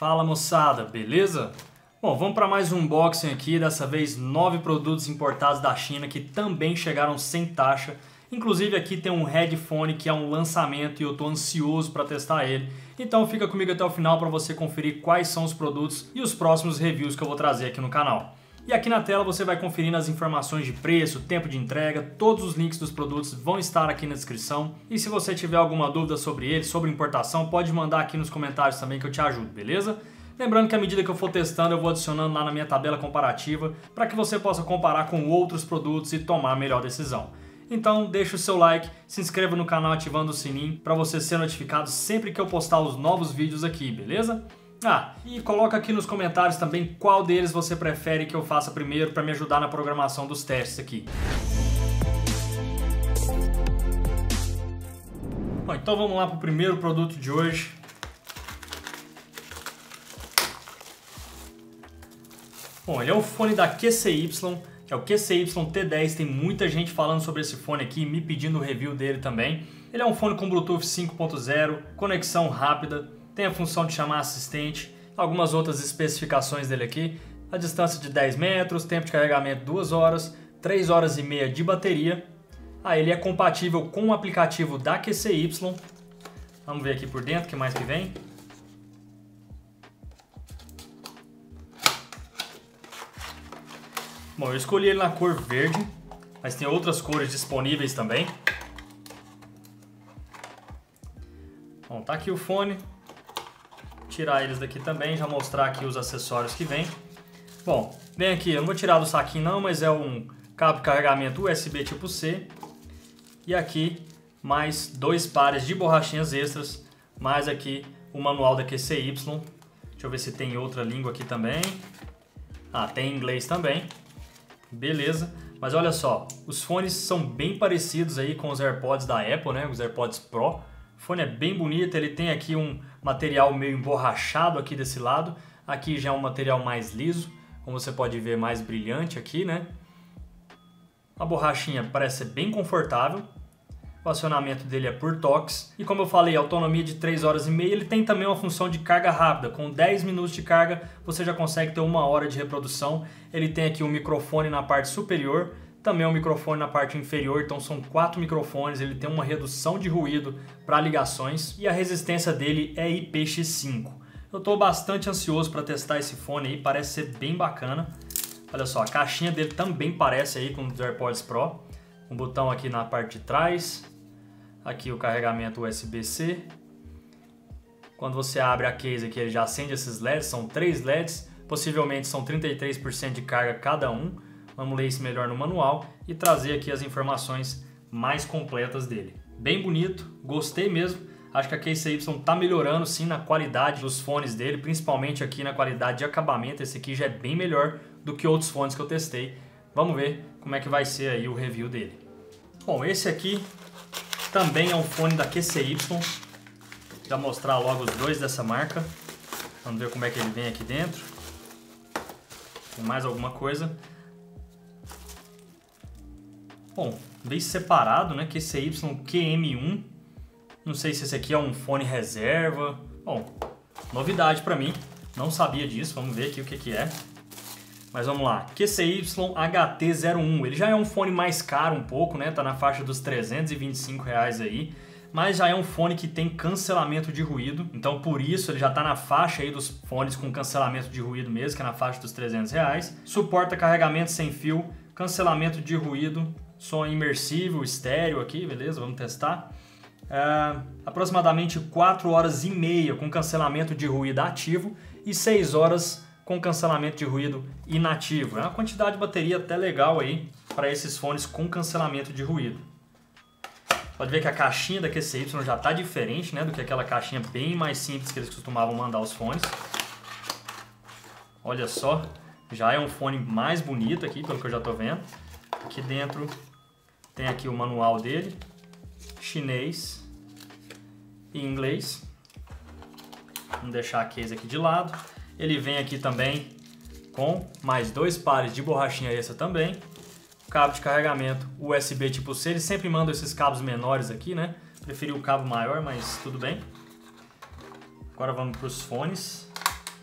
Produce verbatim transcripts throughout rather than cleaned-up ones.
Fala moçada, beleza? Bom, vamos para mais um unboxing aqui, dessa vez nove produtos importados da China que também chegaram sem taxa. Inclusive aqui tem um headphone que é um lançamento e eu estou ansioso para testar ele. Então fica comigo até o final para você conferir quais são os produtos e os próximos reviews que eu vou trazer aqui no canal. E aqui na tela você vai conferir as informações de preço, tempo de entrega, todos os links dos produtos vão estar aqui na descrição. E se você tiver alguma dúvida sobre eles, sobre importação, pode mandar aqui nos comentários também que eu te ajudo, beleza? Lembrando que à medida que eu for testando, eu vou adicionando lá na minha tabela comparativa para que você possa comparar com outros produtos e tomar a melhor decisão. Então deixa o seu like, se inscreva no canal ativando o sininho para você ser notificado sempre que eu postar os novos vídeos aqui, beleza? Ah, e coloca aqui nos comentários também qual deles você prefere que eu faça primeiro para me ajudar na programação dos testes aqui. Bom, então vamos lá para o primeiro produto de hoje. Bom, ele é um fone da Q C Y, que é o Q C Y T dez, tem muita gente falando sobre esse fone aqui, me pedindo o review dele também. Ele é um fone com Bluetooth cinco ponto zero, conexão rápida, tem a função de chamar assistente, algumas outras especificações dele aqui. A distância de dez metros, tempo de carregamento duas horas, três horas e meia de bateria. Ah, ele é compatível com o aplicativo da Q C Y. Vamos ver aqui por dentro o que mais que vem. Bom, eu escolhi ele na cor verde, mas tem outras cores disponíveis também. Bom, tá aqui o fone. Tirar eles daqui também, já mostrar aqui os acessórios que vem. Bom, vem aqui, eu não vou tirar do saquinho não, mas é um cabo de carregamento U S B tipo C. E aqui mais dois pares de borrachinhas extras, mais aqui o manual da Q C Y. Deixa eu ver se tem outra língua aqui também. Ah, tem inglês também. Beleza, mas olha só, os fones são bem parecidos aí com os AirPods da Apple, né? Os AirPods Pro. O fone é bem bonito, ele tem aqui um material meio emborrachado aqui desse lado. Aqui já é um material mais liso, como você pode ver, mais brilhante aqui, né? A borrachinha parece ser bem confortável. O acionamento dele é por toques. E como eu falei, autonomia de três horas e meia. Ele tem também uma função de carga rápida. Com dez minutos de carga, você já consegue ter uma hora de reprodução. Ele tem aqui um microfone na parte superior, também um microfone na parte inferior, então são quatro microfones. Ele tem uma redução de ruído para ligações e a resistência dele é I P X cinco. Eu estou bastante ansioso para testar esse fone aí, parece ser bem bacana. Olha só, a caixinha dele também parece aí com os AirPods Pro. Um botão aqui na parte de trás, aqui o carregamento U S B C. Quando você abre a case aqui, ele já acende esses L E Ds, são três L E Ds, possivelmente são trinta e três por cento de carga cada um. Vamos ler isso melhor no manual e trazer aqui as informações mais completas dele. Bem bonito, gostei mesmo. Acho que a Q C Y está melhorando sim na qualidade dos fones dele, principalmente aqui na qualidade de acabamento. Esse aqui já é bem melhor do que outros fones que eu testei. Vamos ver como é que vai ser aí o review dele. Bom, esse aqui também é um fone da Q C Y. Vou mostrar logo os dois dessa marca. Vamos ver como é que ele vem aqui dentro. Tem mais alguma coisa. Bom, veio separado, né? Q C Y Q M um. Não sei se esse aqui é um fone reserva. Bom, novidade para mim. Não sabia disso. Vamos ver aqui o que que é. Mas vamos lá. Q C Y H T zero um. Ele já é um fone mais caro um pouco, né? Tá na faixa dos trezentos e vinte e cinco reais aí. Mas já é um fone que tem cancelamento de ruído. Então por isso ele já tá na faixa aí dos fones com cancelamento de ruído mesmo, que é na faixa dos trezentos reais. Suporta carregamento sem fio, cancelamento de ruído, som imersível, estéreo aqui, beleza? Vamos testar. É, aproximadamente quatro horas e meia com cancelamento de ruído ativo e seis horas com cancelamento de ruído inativo. É uma quantidade de bateria até legal aí para esses fones com cancelamento de ruído. Pode ver que a caixinha da Q C Y já está diferente, né, do que aquela caixinha bem mais simples que eles costumavam mandar os fones. Olha só, já é um fone mais bonito aqui, pelo que eu já estou vendo. Aqui dentro tem aqui o manual dele, chinês e inglês. Vamos deixar a case aqui de lado. Ele vem aqui também com mais dois pares de borrachinha extra também. Cabo de carregamento U S B tipo C. Eles sempre mandam esses cabos menores aqui, né? Preferi o cabo maior, mas tudo bem. Agora vamos para os fones.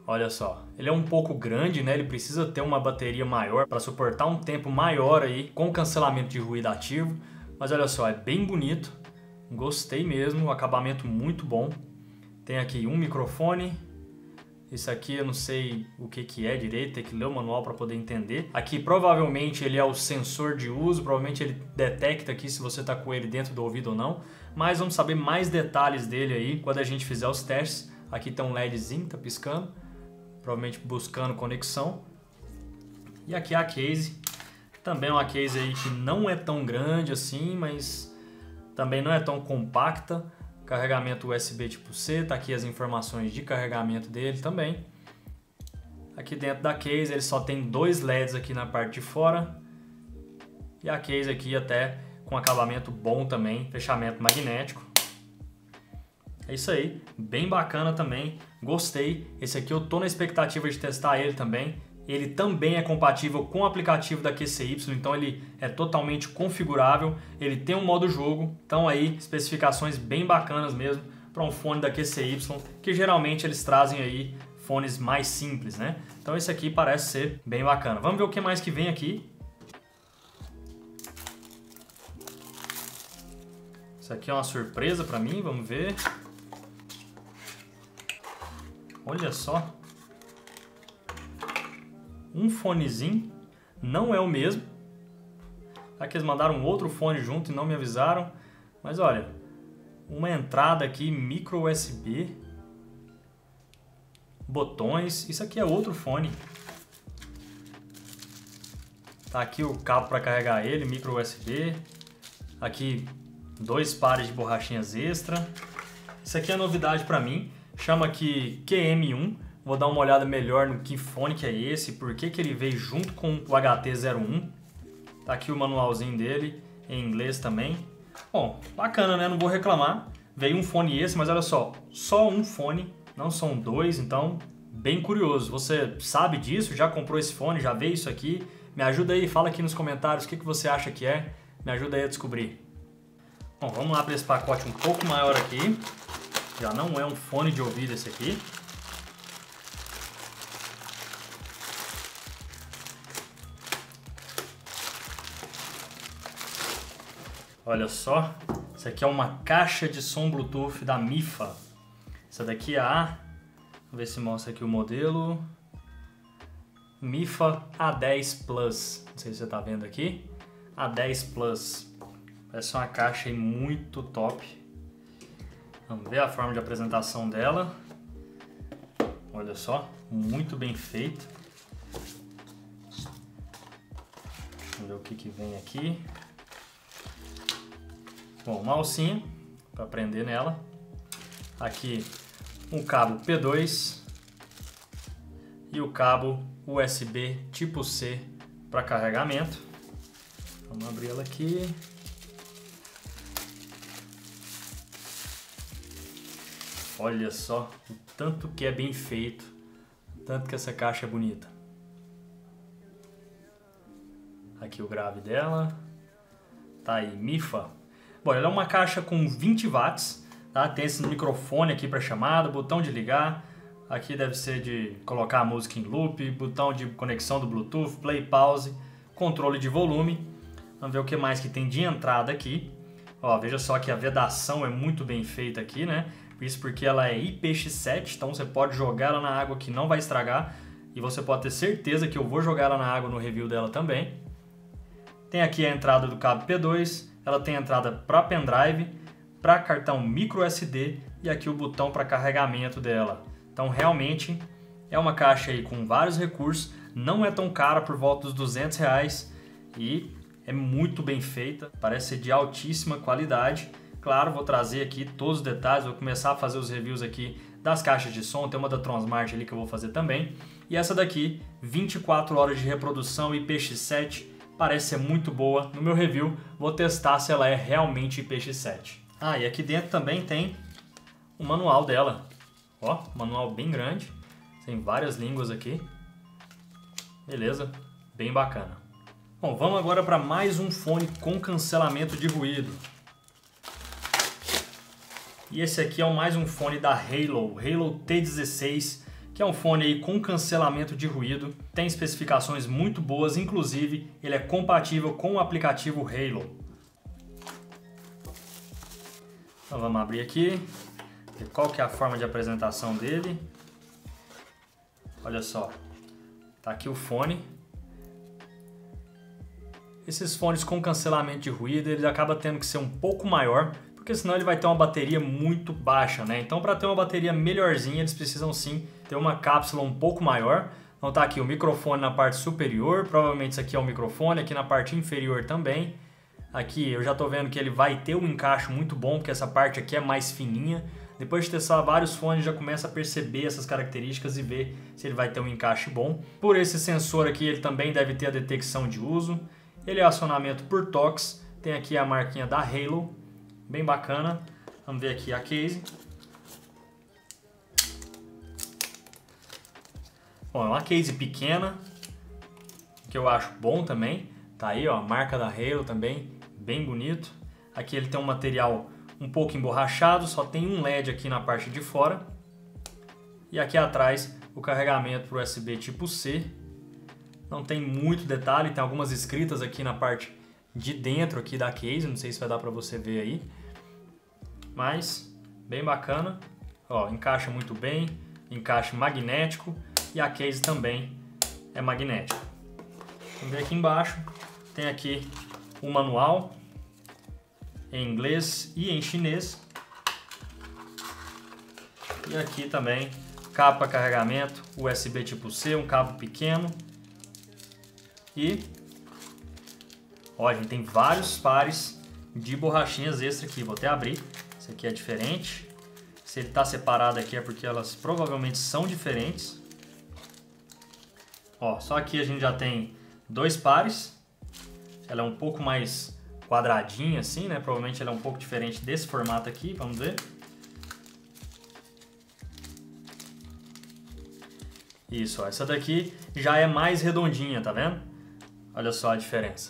Olha só, ele é um pouco grande, né? Ele precisa ter uma bateria maior para suportar um tempo maior aí com cancelamento de ruído ativo. Mas olha só, é bem bonito. Gostei mesmo, um acabamento muito bom. Tem aqui um microfone. Isso aqui eu não sei o que que é direito, tem que ler o manual para poder entender. Aqui provavelmente ele é o sensor de uso, provavelmente ele detecta aqui se você está com ele dentro do ouvido ou não. Mas vamos saber mais detalhes dele aí quando a gente fizer os testes. Aqui tem um LEDzinho, tá piscando, provavelmente buscando conexão. E aqui é a case, também é uma case aí que não é tão grande assim, mas também não é tão compacta. Carregamento U S B tipo C, tá aqui as informações de carregamento dele também. Aqui dentro da case ele só tem dois L E Ds aqui na parte de fora. E a case aqui até com acabamento bom também, fechamento magnético. É isso aí, bem bacana também, gostei. Esse aqui eu tô na expectativa de testar ele também. Ele também é compatível com o aplicativo da Q C Y, então ele é totalmente configurável. Ele tem um modo jogo, então aí especificações bem bacanas mesmo para um fone da Q C Y, que geralmente eles trazem aí fones mais simples, né? Então esse aqui parece ser bem bacana. Vamos ver o que mais que vem aqui. Isso aqui é uma surpresa para mim, vamos ver. Olha só. Um fonezinho, não é o mesmo. Aqui eles mandaram um outro fone junto e não me avisaram. Mas olha, uma entrada aqui, micro U S B. Botões, isso aqui é outro fone. Tá aqui o cabo para carregar ele, micro U S B. Aqui dois pares de borrachinhas extra. Isso aqui é novidade para mim, chama aqui Q M um. Vou dar uma olhada melhor no que fone que é esse, por que que ele veio junto com o H T zero um. Tá aqui o manualzinho dele, em inglês também. Bom, bacana, né? Não vou reclamar. Veio um fone esse, mas olha só, só um fone, não são dois, então bem curioso. Você sabe disso? Já comprou esse fone? Já veio isso aqui? Me ajuda aí, fala aqui nos comentários o que que você acha que é. Me ajuda aí a descobrir. Bom, vamos lá para esse pacote um pouco maior aqui. Já não é um fone de ouvido esse aqui. Olha só, isso aqui é uma caixa de som Bluetooth da Mifa. Essa daqui é a, vamos ver se mostra aqui o modelo, Mifa A dez Plus. Não sei se você está vendo aqui, A dez Plus. Parece uma caixa aí muito top. Vamos ver a forma de apresentação dela. Olha só, muito bem feito. Vamos ver o que que vem aqui. Bom, uma alcinha para prender nela. Aqui um cabo P dois e o cabo U S B tipo C para carregamento. Vamos abrir ela aqui. Olha só o tanto que é bem feito, o tanto que essa caixa é bonita. Aqui o grave dela. Tá aí, Mifa. Bom, ela é uma caixa com vinte watts, tá? Tem esse microfone aqui para chamada, botão de ligar, aqui deve ser de colocar a música em loop, botão de conexão do Bluetooth, play, pause, controle de volume. Vamos ver o que mais que tem de entrada aqui. Ó, veja só que a vedação é muito bem feita aqui, né? Isso porque ela é I P X sete, então você pode jogar ela na água que não vai estragar, e você pode ter certeza que eu vou jogar ela na água no review dela também. Tem aqui a entrada do cabo P dois. Ela tem entrada para pendrive, para cartão micro S D e aqui o botão para carregamento dela. Então realmente é uma caixa aí com vários recursos, não é tão cara, por volta dos duzentos reais, e é muito bem feita, parece ser de altíssima qualidade. Claro, vou trazer aqui todos os detalhes, vou começar a fazer os reviews aqui das caixas de som, tem uma da Transmart ali que eu vou fazer também. E essa daqui, vinte e quatro horas de reprodução I P X sete, parece ser muito boa. No meu review vou testar se ela é realmente I P X sete. Ah, e aqui dentro também tem o manual dela. Ó, manual bem grande, tem várias línguas aqui. Beleza, bem bacana. Bom, vamos agora para mais um fone com cancelamento de ruído. E esse aqui é mais um fone da Halo, Halo T dezesseis, que é um fone aí com cancelamento de ruído, tem especificações muito boas, inclusive ele é compatível com o aplicativo Halo. Então vamos abrir aqui, ver qual que é a forma de apresentação dele. Olha só, tá aqui o fone. Esses fones com cancelamento de ruído, ele acaba tendo que ser um pouco maior, porque senão ele vai ter uma bateria muito baixa, né? Então para ter uma bateria melhorzinha, eles precisam sim ter uma cápsula um pouco maior. Então tá aqui o microfone na parte superior, provavelmente isso aqui é o microfone, aqui na parte inferior também. Aqui eu já estou vendo que ele vai ter um encaixe muito bom, porque essa parte aqui é mais fininha. Depois de testar vários fones, já começa a perceber essas características e ver se ele vai ter um encaixe bom. Por esse sensor aqui, ele também deve ter a detecção de uso. Ele é acionamento por toques. Tem aqui a marquinha da Halo, bem bacana. Vamos ver aqui a case. Bom, é uma case pequena, que eu acho bom também. Tá aí, ó, a marca da Halo também, bem bonito. Aqui ele tem um material um pouco emborrachado, só tem um L E D aqui na parte de fora. E aqui atrás o carregamento para U S B tipo C. Não tem muito detalhe, tem algumas escritas aqui na parte de dentro aqui da case, não sei se vai dar para você ver aí. Mas bem bacana, ó, encaixa muito bem, encaixe magnético e a case também é magnética. Vamos ver aqui embaixo, tem aqui o manual em inglês e em chinês. E aqui também cabo para carregamento, U S B tipo C, um cabo pequeno. E ó, a gente tem vários pares de borrachinhas extra aqui. Vou até abrir. Esse aqui é diferente. Se ele está separado aqui é porque elas provavelmente são diferentes. Ó, só aqui a gente já tem dois pares. Ela é um pouco mais quadradinha assim, né? Provavelmente ela é um pouco diferente desse formato aqui. Vamos ver. Isso, ó, essa daqui já é mais redondinha, tá vendo? Olha só a diferença.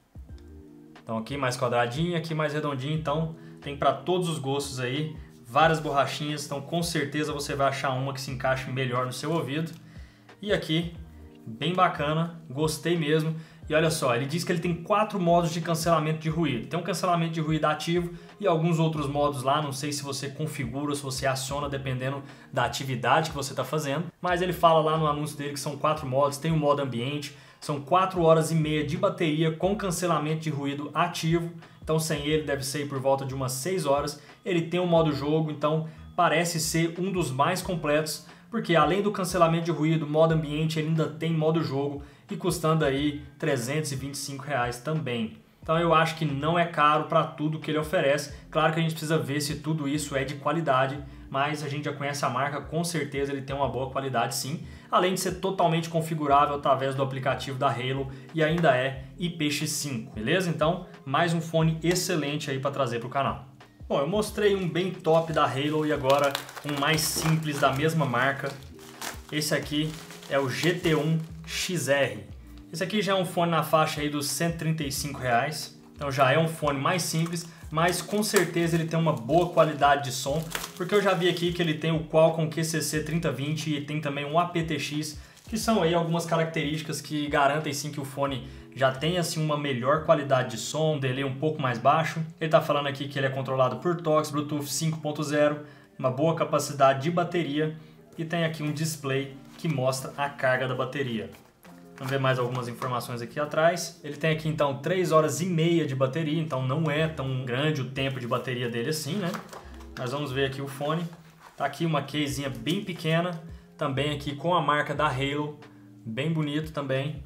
Então aqui mais quadradinha, aqui mais redondinha, então tem para todos os gostos aí, várias borrachinhas, então com certeza você vai achar uma que se encaixe melhor no seu ouvido. E aqui, bem bacana, gostei mesmo. E olha só, ele diz que ele tem quatro modos de cancelamento de ruído. Tem um cancelamento de ruído ativo e alguns outros modos lá, não sei se você configura ou se você aciona dependendo da atividade que você está fazendo. Mas ele fala lá no anúncio dele que são quatro modos, tem o modo ambiente, são quatro horas e meia de bateria com cancelamento de ruído ativo. Então sem ele deve ser por volta de umas seis horas. Ele tem o modo jogo, então parece ser um dos mais completos, porque além do cancelamento de ruído, modo ambiente, ele ainda tem modo jogo e custando aí trezentos e vinte e cinco reais também. Então eu acho que não é caro para tudo que ele oferece. Claro que a gente precisa ver se tudo isso é de qualidade, mas a gente já conhece a marca, com certeza ele tem uma boa qualidade sim. Além de ser totalmente configurável através do aplicativo da Halo e ainda é I P X cinco, beleza? Então, mais um fone excelente aí para trazer para o canal. Bom, eu mostrei um bem top da Halo e agora um mais simples da mesma marca. Esse aqui é o G T um X R. Esse aqui já é um fone na faixa aí dos cento e trinta e cinco reais. Então já é um fone mais simples, mas com certeza ele tem uma boa qualidade de som, porque eu já vi aqui que ele tem o Qualcomm Q C C trinta vinte e tem também um A P T X, que são aí algumas características que garantem sim que o fone já tem assim uma melhor qualidade de som, um delay um pouco mais baixo. Ele está falando aqui que ele é controlado por toques, Bluetooth cinco ponto zero, uma boa capacidade de bateria e tem aqui um display que mostra a carga da bateria. Vamos ver mais algumas informações aqui atrás. Ele tem aqui então três horas e meia de bateria, então não é tão grande o tempo de bateria dele assim, né? Mas vamos ver aqui o fone. Tá aqui uma casezinha bem pequena, também aqui com a marca da Halo, bem bonito também.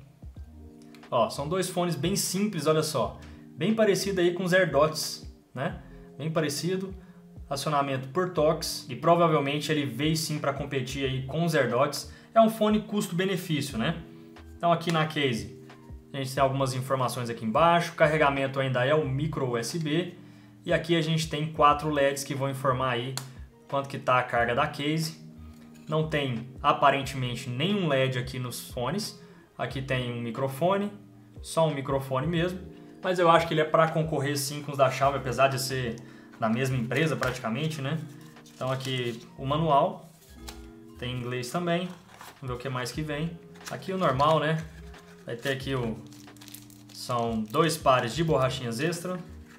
Ó, são dois fones bem simples, olha só. Bem parecido aí com os AirDots, né? Bem parecido. Acionamento por toques e provavelmente ele veio sim para competir aí com os AirDots. É um fone custo-benefício, né? Então aqui na case a gente tem algumas informações aqui embaixo, o carregamento ainda é o micro U S B e aqui a gente tem quatro L E Ds que vão informar aí quanto que está a carga da case. Não tem aparentemente nenhum L E D aqui nos fones, aqui tem um microfone, só um microfone mesmo, mas eu acho que ele é para concorrer sim com os da Xiaomi, apesar de ser da mesma empresa praticamente, né? Então aqui o manual, Tem inglês também. Vamos ver o que mais que vem. Aqui o normal, né? Vai ter aqui o... São dois pares de borrachinhas extra.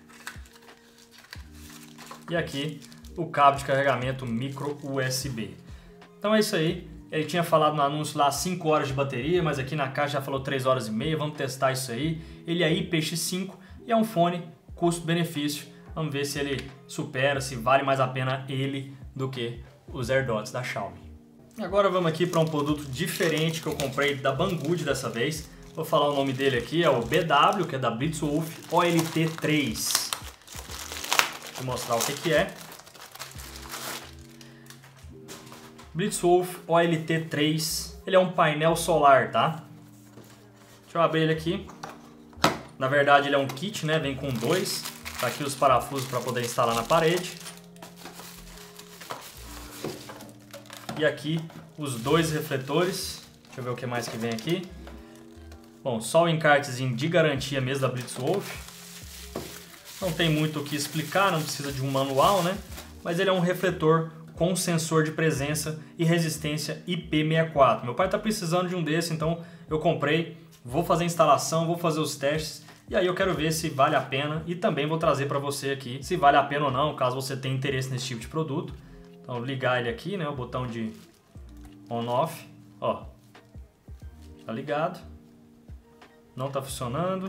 E aqui o cabo de carregamento micro U S B. Então é isso aí. Ele tinha falado no anúncio lá cinco horas de bateria, mas aqui na caixa já falou três horas e meia. Vamos testar isso aí. Ele é I P X cinco e é um fone custo-benefício. Vamos ver se ele supera, se vale mais a pena ele do que os AirDots da Xiaomi. Agora vamos aqui para um produto diferente que eu comprei da Banggood dessa vez. Vou falar o nome dele aqui, é o B W, que é da Blitzwolf O L T três. Vou mostrar o que que é. Blitzwolf O L T três, ele é um painel solar, tá? Deixa eu abrir ele aqui. Na verdade ele é um kit, né? Vem com dois. Tá aqui os parafusos para poder instalar na parede. E aqui os dois refletores. Deixa eu ver o que mais que vem aqui. Bom, só o encartezinho de garantia mesmo da Blitzwolf. Não tem muito o que explicar, não precisa de um manual, né? Mas ele é um refletor com sensor de presença e resistência I P sessenta e quatro. Meu pai está precisando de um desse, então eu comprei. Vou fazer a instalação, vou fazer os testes. E aí eu quero ver se vale a pena e também vou trazer para você aqui se vale a pena ou não, caso você tenha interesse nesse tipo de produto. Então ligar ele aqui, né, o botão de on-off, ó, tá ligado, não tá funcionando.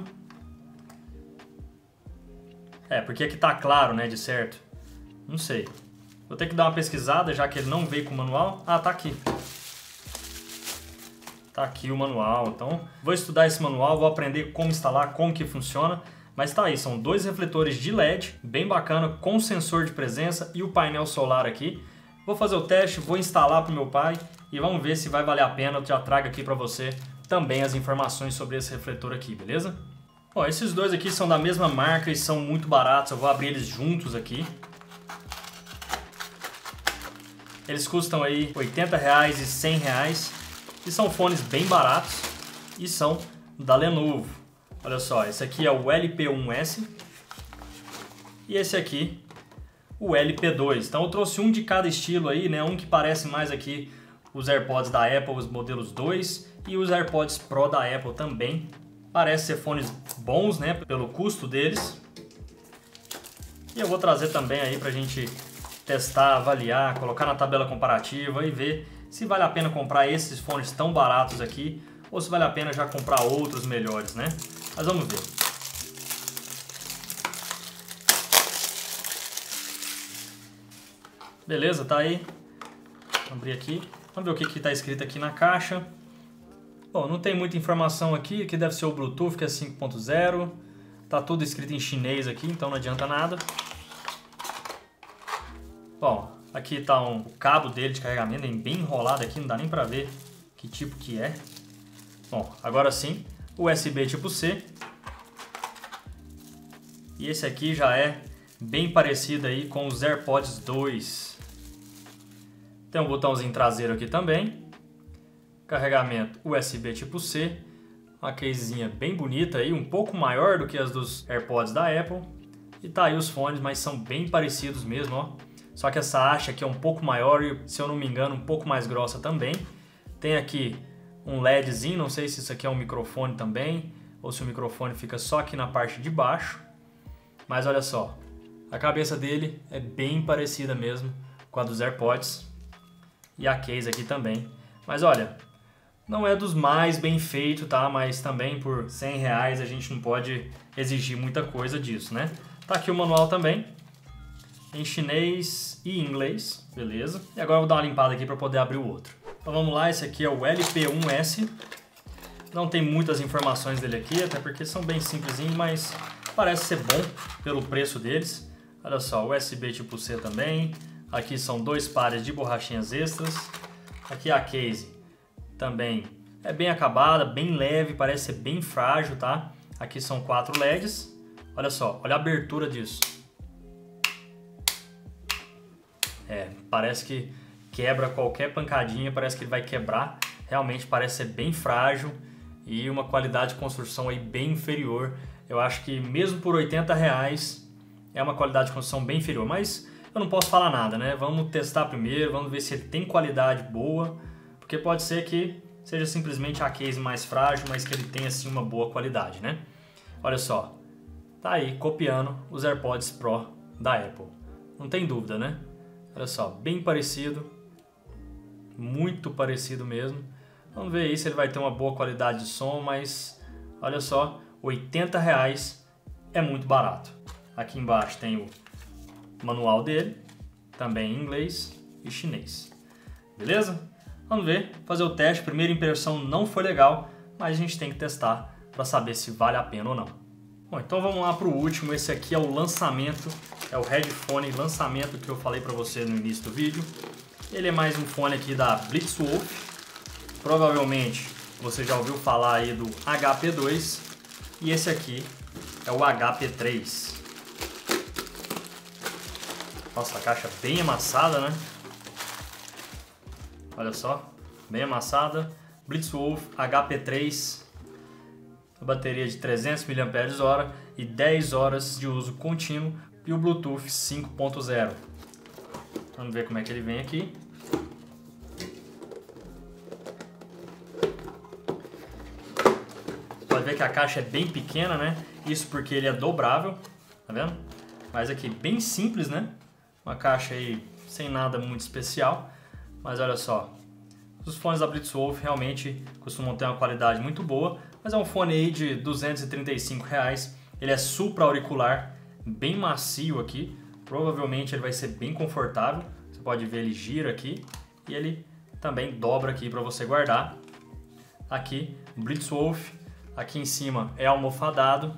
É, porque aqui tá claro, né, de certo, não sei. Vou ter que dar uma pesquisada, já que ele não veio com o manual. Ah, tá aqui. Tá aqui o manual, então vou estudar esse manual, vou aprender como instalar, como que funciona. Mas tá aí, são dois refletores de L E D, bem bacana, com sensor de presença e o painel solar aqui. Vou fazer o teste, vou instalar para o meu pai e vamos ver se vai valer a pena. Eu já trago aqui para você também as informações sobre esse refletor aqui, beleza? Bom, esses dois aqui são da mesma marca e são muito baratos, eu vou abrir eles juntos aqui. Eles custam aí oitenta reais e cem reais e são fones bem baratos e são da Lenovo. Olha só, esse aqui é o L P um S e esse aqui o L P dois. Então eu trouxe um de cada estilo aí, né? Um que parece mais aqui os AirPods da Apple, os modelos dois, e os AirPods Pro da Apple também. Parece ser fones bons, né? Pelo custo deles. E eu vou trazer também aí pra gente testar, avaliar, colocar na tabela comparativa e ver se vale a pena comprar esses fones tão baratos aqui ou se vale a pena já comprar outros melhores, né? Mas vamos ver. Beleza, tá aí. Vou abrir aqui. Vamos ver o que que tá escrito aqui na caixa. Bom, não tem muita informação aqui. Aqui deve ser o Bluetooth, que é cinco ponto zero. Tá tudo escrito em chinês aqui, então não adianta nada. Bom, aqui tá um, o cabo dele de carregamento, é bem enrolado aqui, não dá nem pra ver que tipo que é. Bom, agora sim, U S B tipo C. E esse aqui já é bem parecido aí com os AirPods dois. Tem um botãozinho traseiro aqui também. Carregamento U S B tipo C. Uma casezinha bem bonita aí, um pouco maior do que as dos AirPods da Apple. E tá aí os fones, mas são bem parecidos mesmo, ó. Só que essa haste aqui é um pouco maior e, se eu não me engano, um pouco mais grossa também. Tem aqui um LEDzinho, não sei se isso aqui é um microfone também, ou se o microfone fica só aqui na parte de baixo. Mas olha só, a cabeça dele é bem parecida mesmo com a dos AirPods. E a case aqui também. Mas olha, não é dos mais bem feitos, tá? Mas também por cem reais a gente não pode exigir muita coisa disso, né? Tá aqui o manual também. Em chinês e inglês, beleza? E agora eu vou dar uma limpada aqui para poder abrir o outro. Então vamos lá, esse aqui é o L P um S. Não tem muitas informações dele aqui, até porque são bem simplesinhos, mas parece ser bom pelo preço deles. Olha só, U S B tipo C também. Aqui são dois pares de borrachinhas extras. Aqui a case também é bem acabada, bem leve, parece ser bem frágil, tá? Aqui são quatro L E Ds. Olha só, olha a abertura disso. É, parece que quebra qualquer pancadinha, parece que ele vai quebrar. Realmente parece ser bem frágil e uma qualidade de construção aí bem inferior. Eu acho que mesmo por oitenta reais é uma qualidade de construção bem inferior, mas eu não posso falar nada, né? Vamos testar primeiro, vamos ver se ele tem qualidade boa, porque pode ser que seja simplesmente a case mais frágil, mas que ele tenha assim uma boa qualidade, né? Olha só, tá aí copiando os AirPods Pro da Apple. Não tem dúvida, né? Olha só, bem parecido, muito parecido mesmo. Vamos ver aí se ele vai ter uma boa qualidade de som, mas olha só, oitenta reais é muito barato. Aqui embaixo tem o manual dele, também em inglês e chinês. Beleza? Vamos ver, fazer o teste. Primeira impressão não foi legal, mas a gente tem que testar para saber se vale a pena ou não. Bom, então vamos lá para o último. Esse aqui é o lançamento, é o headphone lançamento que eu falei para você no início do vídeo. Ele é mais um fone aqui da Blitzwolf. Provavelmente você já ouviu falar aí do H P dois e esse aqui é o H P três. Nossa, a caixa bem amassada, né? Olha só, bem amassada. Blitzwolf H P três, a bateria de trezentos miliampères hora e dez horas de uso contínuo e o Bluetooth cinco ponto zero. Vamos ver como é que ele vem aqui. Pode ver que a caixa é bem pequena, né? Isso porque ele é dobrável, tá vendo? Mas aqui bem simples, né? Uma caixa aí sem nada muito especial. Mas olha só, os fones da Blitzwolf realmente costumam ter uma qualidade muito boa, mas é um fone aí de duzentos e trinta e cinco reais. Ele é supra-auricular, bem macio aqui, provavelmente ele vai ser bem confortável. Você pode ver, ele gira aqui e ele também dobra aqui para você guardar. Aqui, Blitzwolf, aqui em cima é almofadado,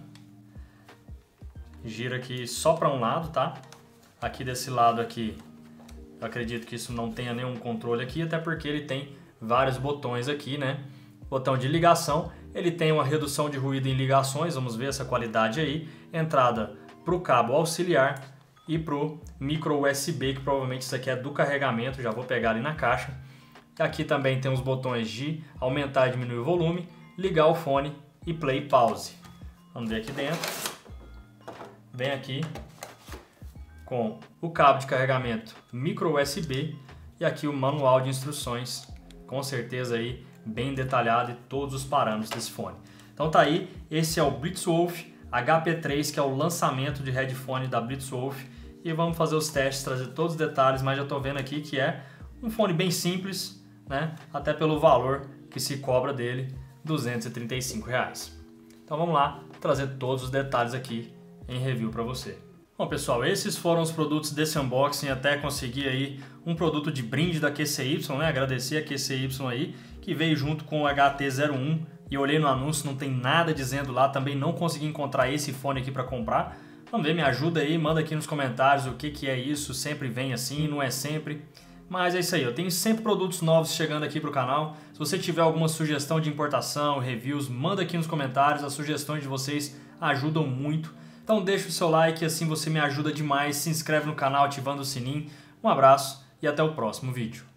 gira aqui só para um lado, tá? Aqui desse lado aqui, eu acredito que isso não tenha nenhum controle aqui, até porque ele tem vários botões aqui, né? Botão de ligação, ele tem uma redução de ruído em ligações, vamos ver essa qualidade aí. Entrada para o cabo auxiliar e para o micro U S B, que provavelmente isso aqui é do carregamento, já vou pegar ali na caixa. Aqui também tem os botões de aumentar e diminuir o volume, ligar o fone e play e pause. Vamos ver aqui dentro. Vem aqui com o cabo de carregamento micro U S B e aqui o manual de instruções, com certeza aí bem detalhado e todos os parâmetros desse fone. Então tá aí, esse é o Blitzwolf H P três, que é o lançamento de headphone da Blitzwolf, e vamos fazer os testes, trazer todos os detalhes, mas já estou vendo aqui que é um fone bem simples, né? Até pelo valor que se cobra dele, duzentos e trinta e cinco reais. Então vamos lá, trazer todos os detalhes aqui em review para você. Bom pessoal, esses foram os produtos desse unboxing, até conseguir aí um produto de brinde da Q C Y, né? Agradecer a Q C Y aí, que veio junto com o H T zero um, e eu olhei no anúncio, não tem nada dizendo lá, também não consegui encontrar esse fone aqui para comprar. Vamos ver, me ajuda aí, manda aqui nos comentários o que, que é isso, sempre vem assim, não é sempre. Mas é isso aí, eu tenho sempre produtos novos chegando aqui para o canal. Se você tiver alguma sugestão de importação, reviews, manda aqui nos comentários, as sugestões de vocês ajudam muito. Então deixa o seu like, assim você me ajuda demais, se inscreve no canal ativando o sininho. Um abraço e até o próximo vídeo.